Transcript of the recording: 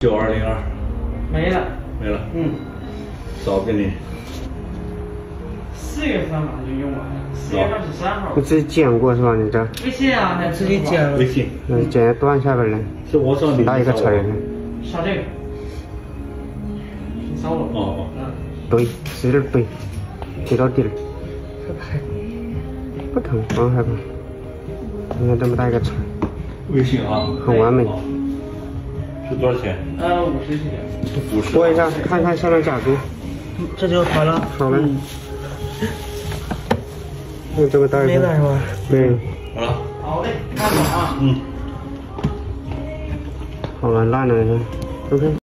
9202。 没了。 没了。 嗯。 少给你。 4月份嘛就用完了，4月23号。 你自己剪过是吧？你这？ 微信啊，还自己剪。 微信。 剪断下边来。 是我找你。 哪一个词儿呢？ 扫这个。你扫我。 哦。 对，使劲对，推到底了。不疼，不用害怕。你看这么大一个词儿。 微信啊。 很完美。 是多少钱 ？50钱。 50。 拨一下，看看下面假珠。 这就好了。 好了。用这个带。 没了是吧？ 对。 好了。 好嘞，看着啊。 好了，烂了，OK。